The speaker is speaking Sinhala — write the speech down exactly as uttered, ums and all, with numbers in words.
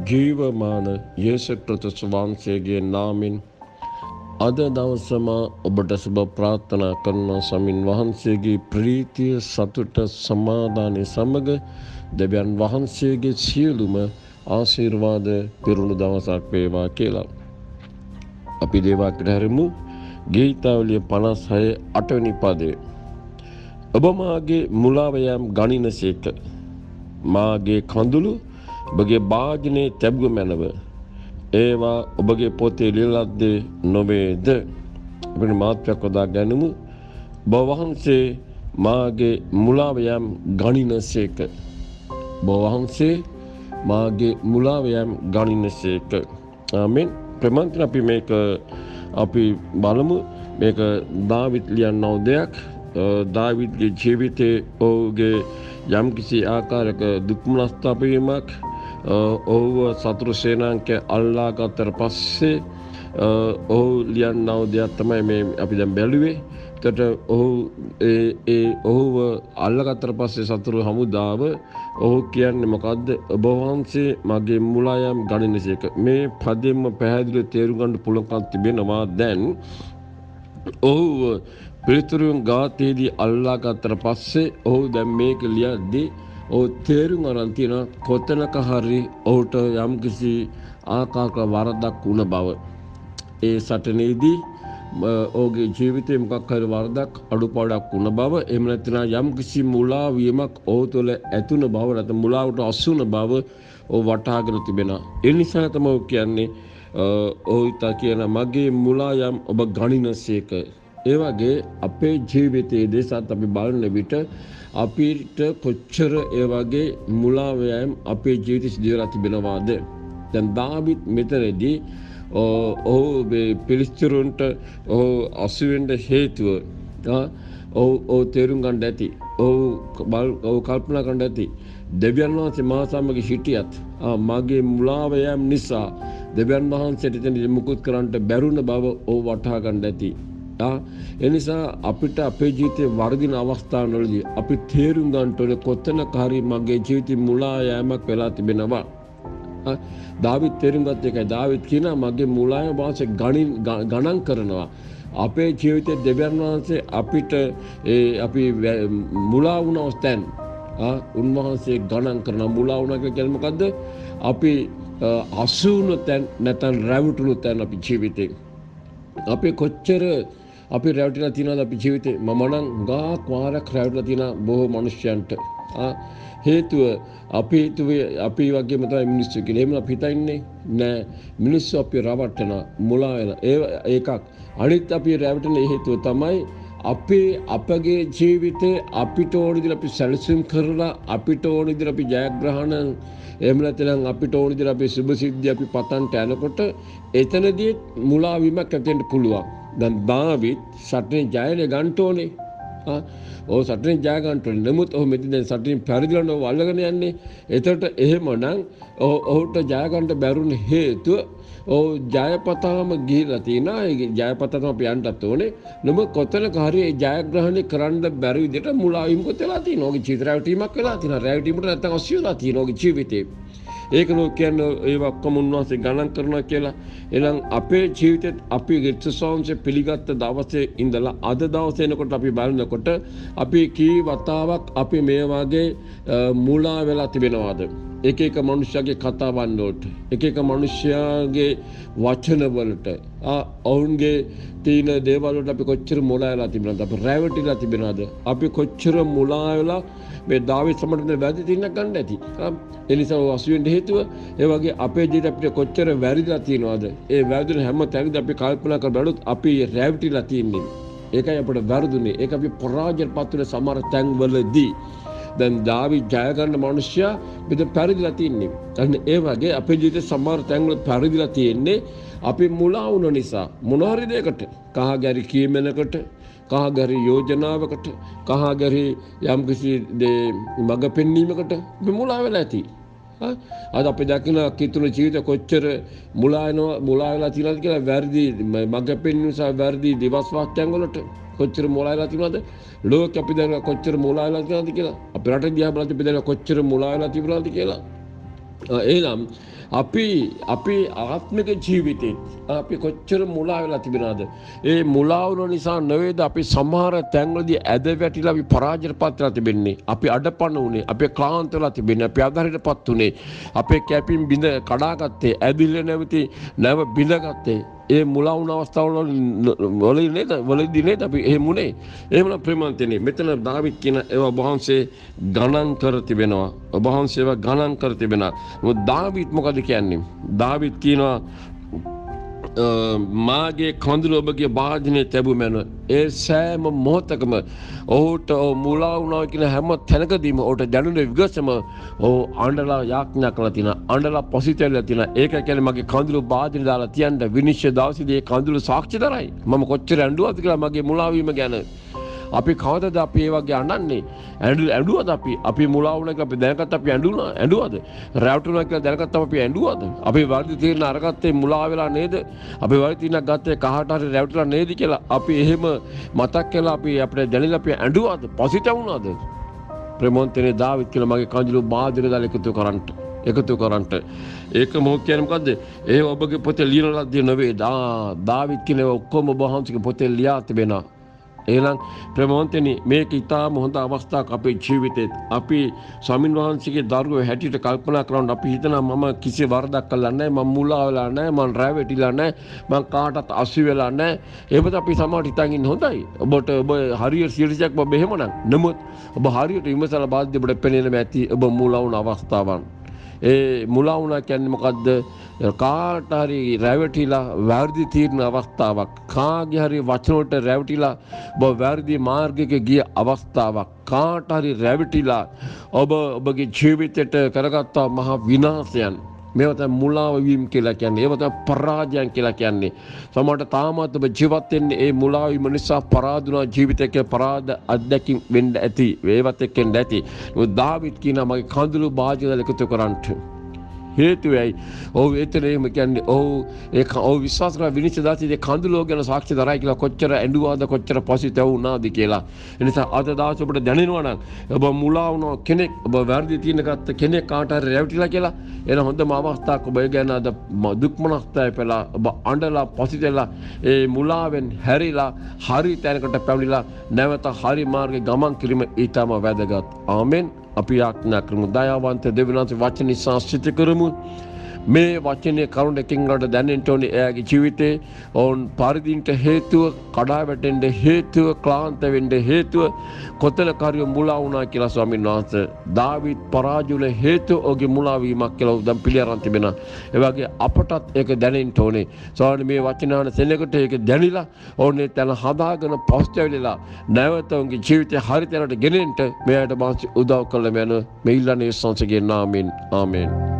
ජීවමාන යේසුස් ක්‍රිස්තුස් වහන්සේගේ නාමයෙන් අද දවසම ඔබට සුබ ප්‍රාර්ථනා කරන සමින් වහන්සේගේ ප්‍රීතිය සතුට සමාදානය සමග දෙවියන් වහන්සේගේ සියලුම ආශිර්වාද පිරුණු දවසක් වේවා කියලා අපි දේවාක්‍යට හැරෙමු. ගීතාවලිය පනස් හය අට වෙනි පදය. ඔබ මාගේ මුලාව යම් ගනිනසේක, මාගේ කඳුළු ඔබගේ භාජනයේ තැබුව මැනව, ඒවා ඔබගේ පොතේ ලියලද්දේ නොවේද? අපිට මාත්‍යක් වදා ගනිමු. ඔබ වහන්සේ මාගේ මුලාව යම් ගනිනසේක, ඔබ වහන්සේ මාගේ මුලාව යම් ගනිනසේක. ආමෙන්. ප්‍රමන්ත්‍රණ අපි මේක අපි බලමු. මේක දාවිද් ලියන්නව දෙයක්. දාවිද්ගේ ජීවිතයේ ඔහුගේ යම්කිසි ආකාරයක දුක් මනස්තාපීමක් ඔහුව සතුරු සේනාංකය අල්ලා ගත්තට පස්සේ ඔහු ලියන්නව දෙයක් තමයි මේ අපි දැන් බැලුවේ. එතකොට ඔහු ඒ ඒ ඔහුව අල්ලගත්තට පස්සේ සතුරු හමුදාව ඔහු කියන්නේ මොකද්ද? ඔබ වහන්සේ මගේ මුලායම් ගනිනසේක. මේ පදෙම පැහැදිලිව තේරුම් ගන්න පුළුවන්කම් තිබෙනවා. දැන් ඔහු පිළිතුරුන් ගාතේදී අල්ලා ගත්තට පස්සේ ඔහු දැන් මේක ලියද්දී ඔහු තේරුම් අරන් තියෙන කොතනක හරි ඔහුට යම්කිසි ආකාරක වරදක් වුණ බව. ඒ සටනේදී ඔහුගේ ජීවිතේ මොකක් හරි වරදක් අඩුපාඩුවක් වුණ බව, එහෙම නැත්නම් යම්කිසි මුලා වීමක් ඔහු තුළ ඇතුණ බව, නැත්නම් මුලාවට අසුන බව ඔහු වටහාගෙන තිබෙනවා. ඒ නිසා තමයි ඔහු කියන්නේ ඔහු තා කියන මගේ මුලා යම් ඔබ ගනිනසේක. ඒ වගේ අපේ ජීවිතයේ දේශත් අපි බලන විට අපිට කොච්චර ඒ වගේ මුලාවයන් අපේ ජීවිතේ සිදු වෙලා තිබෙනවාද? දැන් දාවිද් මෙතනදී ඔහු පිලිස්තරුන්ට ඔහු අසු වෙන්න හේතුව ඔහු ඔහු තේරුම් ගන්න ඇති. ඔහු ඔහු කල්පනා කරන්න ඇති. දෙවියන් වහන්සේ මා සමග සිටියත් මගේ මුලාවයන් නිසා දෙවියන් වහන්සේට එතනදී මුකුත් කරන්න බැරුණ බව ඔහු වටහා ගන්න ඇති. එනිසා අපිට අපේ ජීවිතේ වර්ධින අවස්ථාවවලදී අපි තේරුම් ගන්න ඕනේ කොතනක හරි මගේ ජීවිතේ මුලා යෑමක් වෙලා තිබෙනවා. දාවිද් තේරුම් ගත්ත එකයි. දාවිද් කියනවා මගේ මුලා යෑම වාසේ ගණන් කරනවා. අපේ ජීවිතේ දෙවියන් වහන්සේ අපිට ඒ අපි මුලා වුණ අවස්ථෙන් උන්වහන්සේ ගණන් කරන මුලා වුණා කියන්නේ මොකද්ද? අපි අසුණු තැන් නැත්නම් රැවටුණු තැන් අපි ජීවිතේ අපි කොච්චර අපි රැවටිලා තියෙනවද අපි ජීවිතේ? මම නම් ගාක් වාරක් රැවටිලා තියෙන බොහෝ මිනිස්යන්ට. හේතුව අපි හිතුවේ අපි වගේම තමයි මිනිස්සු කියලා. එහෙම අපි හිතන්නේ නෑ. මිනිස්සු අපි රවට්ටන මුලා වෙන ඒකක්. අනිත් අපි රැවටෙන හේතුව තමයි අපේ අපගේ ජීවිතේ අපිට ඕන විදිහට අපි සැලසුම් කරලා අපිට ඕන විදිහට අපි ජයග්‍රහණ එහෙම නැත්නම් අපිට ඕන විදිහට අපි සුභ සිද්ධි අපි පතන්ට යනකොට එතනදී මුලා වීමක් ඇති වෙන්න පුළුවන්. දැන් දාවිද් සටනේ ජයනේ ගන්න ඕනේ. ආ ඔව් සටනේ ජය ගන්න ඕනේ. නමුත් ඔහු මෙතන දැන් සටනේ පරිදිලන ඔහු අල්ලගෙන යන්නේ. එතකොට එහෙමනම් ඔහුට ජය ගන්න බැරුණ හේතුව ඔහු ජයපතාම ගිහිලා තියෙනවා. ඒ ජයපතාම අපි යන්නත් ඕනේ. නමුත් කොතනක හරි ඒ ජයග්‍රහණය කරන්න බැරි විදිහට මුලා වීමකුත් වෙලා තියෙනවා. ඔහුගේ ජීවිත රැවටීමක් වෙලා තියෙනවා. රැවටීමට නැත්තම් අසු වෙලා තියෙනවා ඔහුගේ ජීවිතේ. ඒක නෝ කියන්නේ ඒ ඔක්කොම උන්වහන්සේ ගණන් කරනවා කියලා. එහෙනම් අපේ ජීවිතෙත් අපි ගෙත්සෝන්සේ පිළිගත්ත දවසේ ඉඳලා අද දවසේ එනකොට අපි බලනකොට අපි කී වතාවක් අපි මේ වගේ මුලා වෙලා තිබෙනවාද? එක එක මිනිස්යාගේ කතාවන් වලට, එක එක මිනිස්යාගේ වචන වලට, ඔවුන්ගේ තියෙන දේවල් වලට අපි කොච්චර මුලා වෙලා තිබෙනවද? අපි රැවටිලා තිබෙනවද? අපි කොච්චර මුලා වෙලා මේ දාවිද් සමරන වැරදි තින්නක් ගන්න ඇති. ඒ නිසා අසු වෙන්න හේතුව ඒ වගේ අපේ ජීවිතේ අපිට කොච්චර වැරදිලා තියෙනවද? ඒ වැරදින හැම තැනදී අපි කල්පනා කර බලුත් අපි රැවටිලා තියෙන්නේ. ඒකයි අපිට වැරදුනේ. ඒක අපි පරාජයට පත් වෙන සමහර තැන්වලදී. දැන් දාවිද් ජය ගන්න මිනිස්සයා මෙතන පරිදිලා තින්නේ. අන්න ඒ වගේ අපේ ජීවිතේ සමහර තැන්වල පරිදිලා තියෙන්නේ අපි මුලා වුණ නිසා. මොන හරි දෙයකට, කහගැරි කීමනකට, කහගැරි යෝජනාවකට, කහගැරි යම්කිසි මඟ පෙන්වීමකට අපි මුලා වෙලා ඇති. අද අපි දකින කිතුණු ජීවිත කොච්චර මුලා වෙනවා මුලා වෙලා තියෙනවද කියලා වැරදි මඟ පෙන්වීම නිසා වැරදි දිවස් වාක්‍යයන් වලට කොච්චර මුලා වෙලා තියෙනවද? ලෝක අපි දැන් කොච්චර මුලා වෙලා තියෙනවද කියලා. අපි රට දිහා බලද්දී අපි දැන් කොච්චර මුලා වෙලා තිබුණාද කියලා. එහෙනම් අපි අපි ආත්මික ජීවිතේ අපි කොච්චර මුලා වෙලා තිබෙනවද? ඒ මුලා වුණ නිසා නෙවෙයිද අපි සමහර තැන්වලදී ඇද වැටිලා අපි පරාජයටපත් වෙලා තිබෙන්නේ. අපි අඩපණ උනේ, අපි ක්ලාන්ත වෙලා තිබෙන්නේ, අපි අධෛර්යයටපත් උනේ. අපේ කැපින් බිඳ කඩාගත්තේ, ඇදිල්ල නැවති නැව බිඳගත්තේ. ඒ මුලා වුණ අවස්ථාවල වලදී නේද? වලදී නේද අපි එහෙම උනේ. එහෙමනම් ප්‍රේමන්තනේ මෙතන දාවිත් කියන ඒවා වහන්සේ ගණන් කර තිබෙනවා. ඔබ වහන්සේව ගණන් කර තිබෙනවා. මොකද දාවිත් මොකද කියන්නේ? දාවිත් කියනවා මාගේ කඳුළු ඔබගේ වාදනයේ තැබුමැන ඒ සෑම මොහොතකම ඔහුට මුලා වුණා කියන හැම තැනකදීම ඔහුට දැනුනේ විගසම ඔහු අඬලා යාඥා කළා තියෙනවා. අඬලා පොසිටෙල්ලා තියෙනවා. ඒක කියන්නේ මගේ කඳුළු වාදනය දාලා තියන්න විනිශ්චය දවසේදී ඒ කඳුළු සාක්ෂි දරයි. මම කොච්චර ඇඬුවද කියලා මගේ මුලා වීම ගැන. අපි කවදද අපි ඒ වගේ අඬන්නේ? ඇඬුවද අපි? අපි මුලා වුණා කියලා අපි දැනගත්ත අපි ඇඬුණා. ඇඬුවද? රැවටුණා කියලා දැනගත්තම අපි ඇඬුවද? අපි වර්ධි තීරණ අරගත්තේ මුලා වෙලා නේද? අපි වර්ධි තීරණ ගත්තේ කහට හරි රැවටුණා නේද කියලා අපි එහෙම මතක් කරලා අපි අපිට දැනෙලා අපි ඇඬුවද? පසිතවුණාද? ප්‍රේමෝන්තනේ දාවිත් කියලා මගේ කඳුළු බාදිර දාලා එකතු කරන්ට. එකතු කරන්ට. ඒක මොකක් කියන්නේ මොකද්ද? ඒ ඔබගේ පොතේ ලියනලා දෙ නෙවෙයි. දාවිත් කියන ඔක්කොම ඔබ වහන්සේගේ පොතේ ලියා තිබෙනවා. එහෙනම් ප්‍රේමවන්තනි මේක ඉතාම හොඳ අවස්ථාවක් අපේ ජීවිතේත්. අපි ස්වාමින් වහන්සේගේ දරුවෝ හැටියට කල්පනා කරනකොට අපි හිතනවා මම කිසි වරදක් කළා නැහැ, මම මුලා වෙලා නැහැ, මම රැවටිලා නැහැ, මම කාටවත් අසු වෙලා නැහැ. ඒකත් අපි සමහරට හිතන් ඉන්න හොඳයි. ඔබට ඔබ හරියට සියලුසක් ඔබ එහෙමනම්. නමුත් ඔබ හරියට විමසලා බලද්දී ඔබට පෙනෙන්න ඇති ඔබ මුලා වුණ අවස්ථාවන්. ඒ මුලා වුණා කියන්නේ මොකද්ද? කාට හරි රැවටිලා වැරදි තීරණ අවස්ථාවක්. කාගේ හරි වචන වලට රැවටිලා ඔබ වැරදි මාර්ගයක ගිය අවස්ථාවක්. කාට හරි රැවටිලා ඔබ ඔබගේ ජීවිතයට කරගත්තා මහා විනාශයන්. මේවා තමයි මුලාව වීම කියලා කියන්නේ. ඒවා තමයි පරාජයන් කියලා කියන්නේ. සමහරට තාමත් ඔබ ජීවත් වෙන්නේ ඒ මුලාව වීම නිසා පරාදුනා ජීවිතයක පරාද අත්දැකීම් වෙන්න ඇති. ඒවත් එක්කෙන් ඇති. දාවිත් කියනවා මගේ කඳුළු බාජියල එකතු කරන්ට. හේතුවයි ඔහු එතන එහෙම කියන්නේ ඔහු ඒ ඔහු විශ්වාස කරන විනිශ්චය දාතියේ කඳුළු ගැන සාක්ෂි දරයි කියලා කොච්චර ඇඬුවාද කොච්චර පසිතව වුණාද කියලා. ඒ නිසා අද දවසේ ඔබට දැනෙනවා නම් ඔබ මුලා වුණ කෙනෙක් ඔබ වැරදි තීරණ ගත්ත කෙනෙක් කාට හරි රැවටිලා කියලා එන හොඳම අවස්ථාවක් ඔබ ඒ ගැන අද දුක් මනස්තාවය පෙළා ඔබ අඬලා පසිතෙලා ඒ මුලාවෙන් හැරිලා හරි තැනකට පැමිණිලා නැවත හරි මාර්ගේ ගමන් කිරීම ඊටම වැදගත්. ආමෙන්. අපි යාඥා කරමු. දයාවන්ත දෙවියන්ගේ වචන නිසා සිත කරමු. මේ වචනේ කරුණකින් ගන්න දැනෙන්න ඕනේ එයාගේ ජීවිතේ ඕන් පරිදින්ට හේතුව කඩා වැටෙන්න හේතුව ක්ලාන්ත වෙන්න හේතුව කොතන කාර්ය මුලා වුණා කියලා ස්වාමීන් වහන්සේ දාවිත් පරාජුල හේතුව ඔහුගේ මුලා වීමක් කියලා උදම් පිළිඅරන් තිබෙනවා. ඒ වගේ අපටත් ඒක දැනෙන්න ඕනේ. ස්වාමීන් මේ වචනාන සෙනෙකට ඒක දැනිලා ඕනේ තන හදාගෙන පස්තැවිලා නැවත ඔහුගේ ජීවිතේ හරි තැනට ගෙනෙන්න මෙයාට මාත් උදව් කළ මෙන්න මේ ඉල්ලන්නේ සංසගේ නාමයෙන් ආමෙන්.